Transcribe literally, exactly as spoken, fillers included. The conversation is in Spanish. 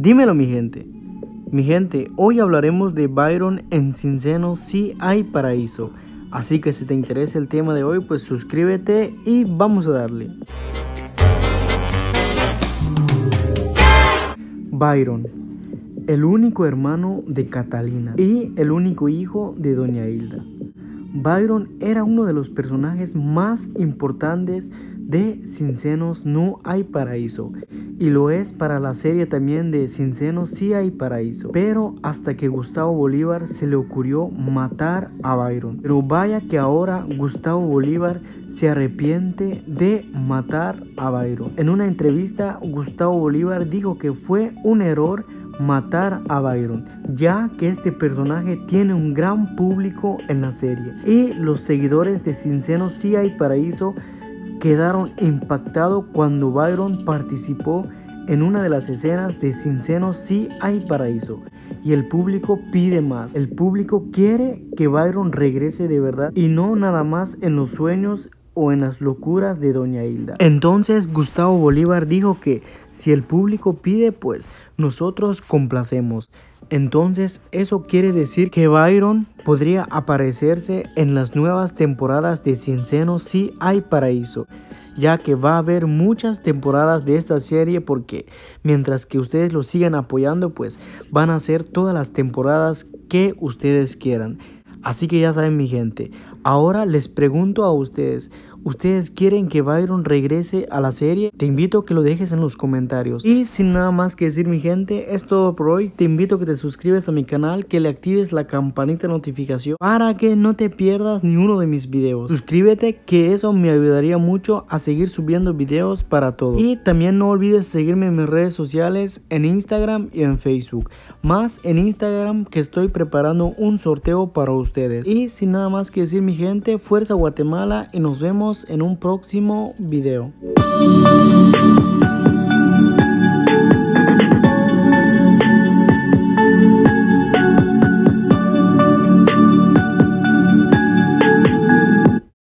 Dímelo, mi gente. Mi gente, hoy hablaremos de Byron en Sin Seno Sí Hay Paraíso. Así que si te interesa el tema de hoy, pues suscríbete y vamos a darle. Byron, el único hermano de Catalina y el único hijo de Doña Hilda. Byron era uno de los personajes más importantes de Sin Senos No Hay Paraíso, y lo es para la serie también de Sin Senos Sí Hay Paraíso, pero hasta que Gustavo Bolívar se le ocurrió matar a Byron. Pero vaya que ahora Gustavo Bolívar se arrepiente de matar a Byron. En una entrevista, Gustavo Bolívar dijo que fue un error matar a Byron, ya que este personaje tiene un gran público en la serie, y los seguidores de Sin Senos Sí Hay Paraíso quedaron impactados cuando Byron participó en una de las escenas de Sin Senos Sí Hay Paraíso. Y el público pide más. El público quiere que Byron regrese de verdad y no nada más en los sueños o en las locuras de Doña Hilda. Entonces Gustavo Bolívar dijo que si el público pide, pues nosotros complacemos. Entonces eso quiere decir que Byron podría aparecerse en las nuevas temporadas de Sin Senos Sí Hay Paraíso, ya que va a haber muchas temporadas de esta serie, porque mientras que ustedes lo sigan apoyando, pues van a ser todas las temporadas que ustedes quieran. Así que ya saben, mi gente, ahora les pregunto a ustedes, ¿ustedes quieren que Byron regrese a la serie? Te invito a que lo dejes en los comentarios. Y sin nada más que decir, mi gente, es todo por hoy. Te invito a que te suscribas a mi canal, que le actives la campanita de notificación para que no te pierdas ni uno de mis videos. Suscríbete, que eso me ayudaría mucho a seguir subiendo videos para todos. Y también no olvides seguirme en mis redes sociales, en Instagram y en Facebook. Más en Instagram, que estoy preparando un sorteo para ustedes. Y sin nada más que decir, mi gente, fuerza Guatemala, y nos vemos en un próximo video.